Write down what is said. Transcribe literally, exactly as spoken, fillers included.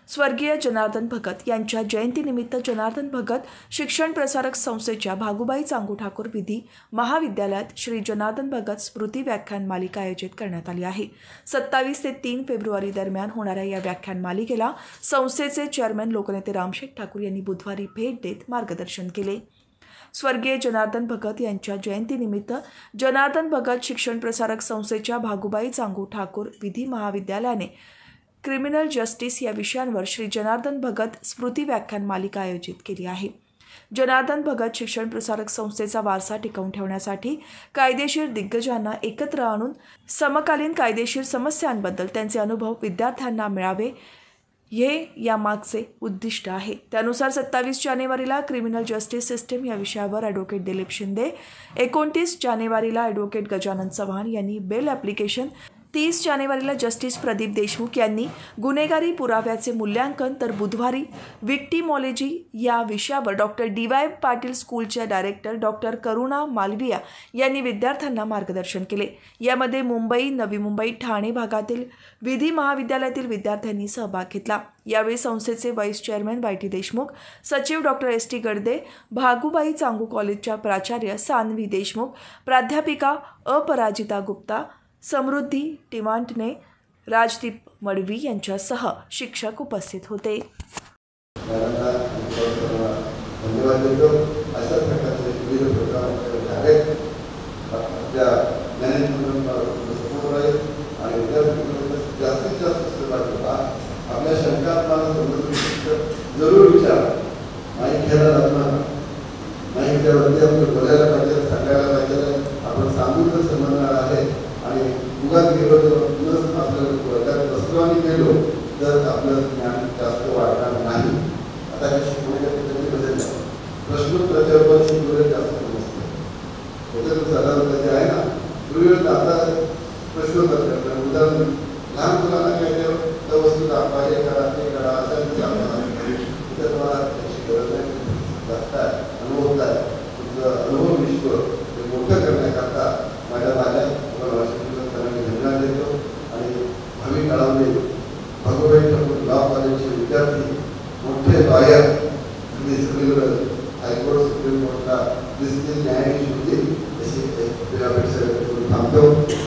स्वर्गीय जनार्दन भगत यांच्या जयंतीनिमित्त जनार्दन भगत शिक्षण प्रसारक संस्थेच्या भागुबाई चांगू ठाकूर विधी महाविद्यालयात श्री जनार्दन भगत स्मृती व्याख्यान मालिका आयोजित करण्यात आली आहे। सत्तावीस ते तीन फेब्रुवारी दरम्यान होणाऱ्या या व्याख्यान मालिकेला संस्थेचे चेअरमन लोकनेते रामशेठ ठाकूर यांनी बुधवारी भेट देत मार्गदर्शन केले। स्वर्गीय जनार्दन भगत यांच्या जयंतीनिमित्त जनार्दन भगत शिक्षण प्रसारक संस्थेच्या भागुबाई चांगू ठाकूर विधी महाविद्यालयाने क्रिमिनल जस्टिस या विषयांवर श्री जनार्दन भगत स्मृती व्याख्यान मालिका आयोजित केली आहे। जनार्दन भगत शिक्षण प्रसारक संस्थेचा वारसा टिकवून ठेवण्यासाठी कायदेशीर दिग्गजांना एकत्र आणून समकालीन कायदेशीर समस्यांबद्दल त्यांचे अनुभव विद्यार्थ्यांना मिळावे हे यामागचे उद्दिष्ट आहे। त्यानुसार सत्तावीस जानेवारीला क्रिमिनल जस्टिस सिस्टीम या विषयावर ॲडव्होकेट दिलीप शिंदे, एकोणतीस जानेवारीला ॲडव्होकेट गजानन चव्हाण यांनी बेल ॲप्लिकेशन, तीस जानेवारीला जस्टिस प्रदीप देशमुख यांनी गुन्हेगारी पुराव्याचे मूल्यांकन, तर बुधवारी विक्टिमॉलॉजी या विषयावर डॉक्टर डी वाय पाटील स्कूलच्या डायरेक्टर डॉक्टर करुणा मालविया यांनी विद्यार्थ्यांना मार्गदर्शन केले। यामध्ये मुंबई, नवी मुंबई, ठाणे भागातील विधी महाविद्यालयातील विद्यार्थ्यांनी सहभाग घेतला। यावेळी संस्थेचे vice chairman Y T Deshmukh, सचिव doctor S T Gadade, Bhagubai Changu कॉलेजच्या प्राचार्य सान्वी देशमुख, प्राध्यापिका अपराजिता गुप्ता, समृद्धी टिमांटने, राजदीप मडवी यांच्यासह शिक्षक उपस्थित होते। आपल्या शंका जरूर विचार नाही घ्यायला लागणार नाही, त्यावरती आपण बोलायला पाहिजे, सांगायला पाहिजे, आपण सांगून समजणार आहे। आणि उगाच गेलो तर आपल्याला वस्त्रांनी गेलो तर आपलं ज्ञान जास्त वाढणार नाही। आता हे शिकवण्याच्या पद्धती बदलल्या, प्रश्नोत्तराच्या शिकवले जास्त समजतं साधारण जे आहे ना, पूर्वी आता प्रश्नोत्तर करतात। उदाहरण लहान मुलांना काय त्या वस्तू दाखवा, हे करा ते करा असं तिथं तुम्हाला त्याची गरज नाही, जास्त आहे, अनुभव आहे, तुमचं अनुभव विश्व ते मोठं करण्याकरता माझ्या माझ्या धन्यवाद देतो। आणि भावी काळामध्ये भागुबाई ठाकूर लॉ कॉलेजचे विद्यार्थी मोठे लॉयर हायकोर्ट, सुप्रीम कोर्टला दिसतील, न्यायाधीश होतील अशी अपेक्षा थांबतो।